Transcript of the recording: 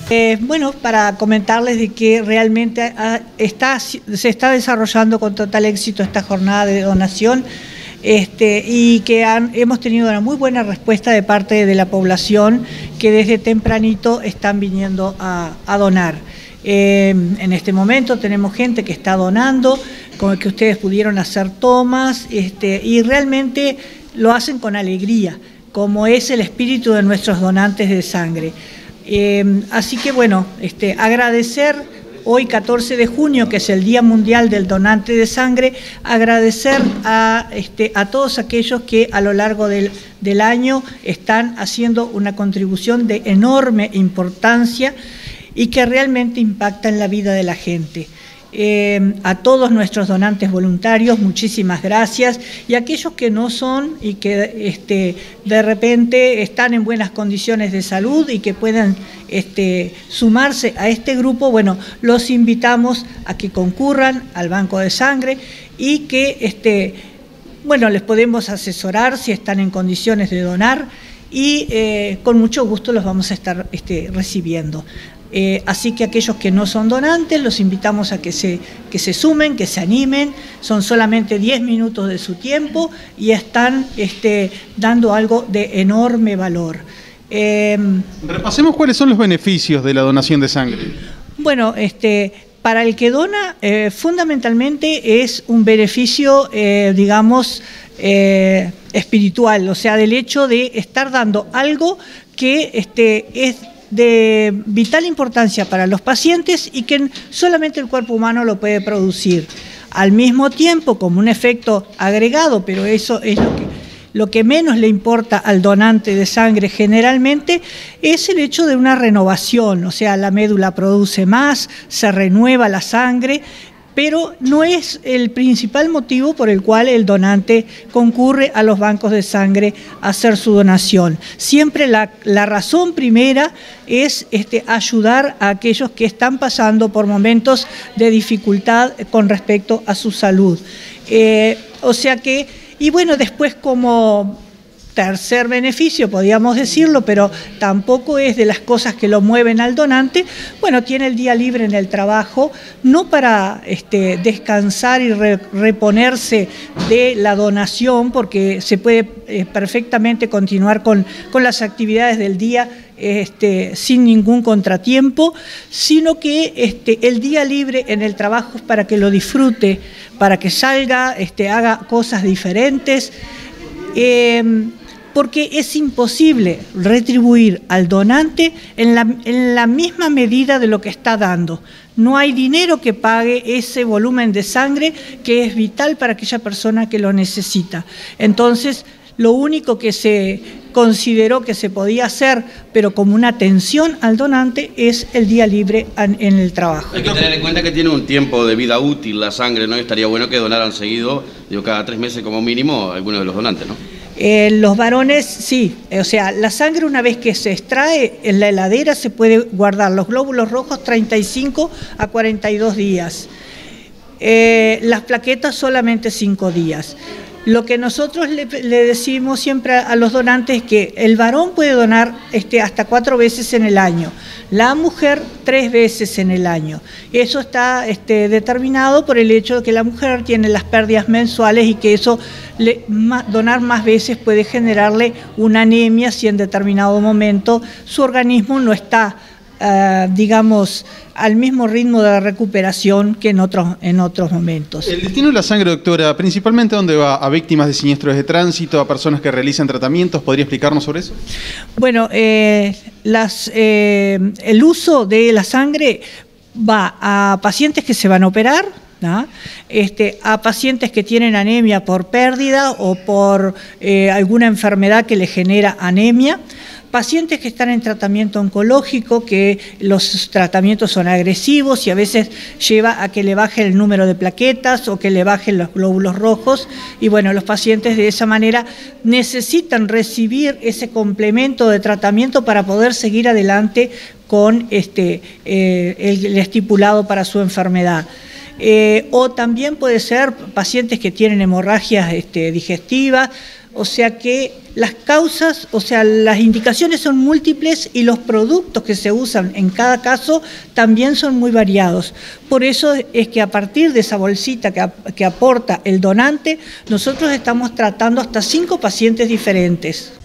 Bueno, para comentarles de que realmente se está desarrollando con total éxito esta jornada de donación y que hemos tenido una muy buena respuesta de parte de la población que desde tempranito están viniendo a donar. En este momento tenemos gente que está donando, con el que ustedes pudieron hacer tomas y realmente lo hacen con alegría, como es el espíritu de nuestros donantes de sangre. Así que bueno, agradecer hoy 14 de junio, que es el Día Mundial del Donante de Sangre, agradecer a todos aquellos que a lo largo del año están haciendo una contribución de enorme importancia y que realmente impacta en la vida de la gente. A todos nuestros donantes voluntarios, muchísimas gracias, y a aquellos que no son y que de repente están en buenas condiciones de salud y que puedan sumarse a este grupo, bueno, los invitamos a que concurran al banco de sangre y que bueno, les podemos asesorar si están en condiciones de donar y con mucho gusto los vamos a estar recibiendo. Así que aquellos que no son donantes, los invitamos a que se sumen, que se animen. Son solamente 10 minutos de su tiempo y están dando algo de enorme valor. Repasemos cuáles son los beneficios de la donación de sangre. Bueno, para el que dona, fundamentalmente es un beneficio, digamos, espiritual, o sea, del hecho de estar dando algo que es de vital importancia para los pacientes y que solamente el cuerpo humano lo puede producir. Al mismo tiempo, como un efecto agregado, pero eso es lo que menos le importa al donante de sangre generalmente, es el hecho de una renovación, o sea, la médula produce más, se renueva la sangre, pero no es el principal motivo por el cual el donante concurre a los bancos de sangre a hacer su donación. Siempre la razón primera es ayudar a aquellos que están pasando por momentos de dificultad con respecto a su salud. O sea que, y bueno, después como tercer beneficio, podríamos decirlo, pero tampoco es de las cosas que lo mueven al donante, bueno, tiene el día libre en el trabajo, no para descansar y reponerse de la donación, porque se puede perfectamente continuar con las actividades del día sin ningún contratiempo, sino que el día libre en el trabajo es para que lo disfrute, para que salga, haga cosas diferentes, porque es imposible retribuir al donante en la misma medida de lo que está dando. No hay dinero que pague ese volumen de sangre que es vital para aquella persona que lo necesita. Entonces, lo único que se consideró que se podía hacer, pero como una atención al donante, es el día libre en el trabajo. Hay que tener en cuenta que tiene un tiempo de vida útil la sangre, ¿no? Estaría bueno que donaran seguido, cada 3 meses como mínimo, algunos de los donantes, ¿no? Los varones, sí, o sea, la sangre una vez que se extrae en la heladera se puede guardar los glóbulos rojos 35 a 42 días, las plaquetas solamente 5 días. Lo que nosotros le decimos siempre a los donantes es que el varón puede donar hasta 4 veces en el año, la mujer 3 veces en el año. Eso está determinado por el hecho de que la mujer tiene las pérdidas mensuales y que eso, donar más veces puede generarle una anemia si en determinado momento su organismo no está, digamos, al mismo ritmo de recuperación que en otros momentos. El destino de la sangre, doctora, principalmente ¿dónde va? ¿A víctimas de siniestros de tránsito, a personas que realizan tratamientos? ¿Podría explicarnos sobre eso? Bueno, el uso de la sangre va a pacientes que se van a operar, ¿no? A pacientes que tienen anemia por pérdida o por alguna enfermedad que le genera anemia, pacientes que están en tratamiento oncológico, que los tratamientos son agresivos y a veces lleva a que le baje el número de plaquetas o que le bajen los glóbulos rojos, y bueno, los pacientes de esa manera necesitan recibir ese complemento de tratamiento para poder seguir adelante con el estipulado para su enfermedad. O también puede ser pacientes que tienen hemorragias digestivas, o sea que las causas, o sea, las indicaciones son múltiples y los productos que se usan en cada caso también son muy variados. Por eso es que a partir de esa bolsita que aporta el donante, nosotros estamos tratando hasta 5 pacientes diferentes.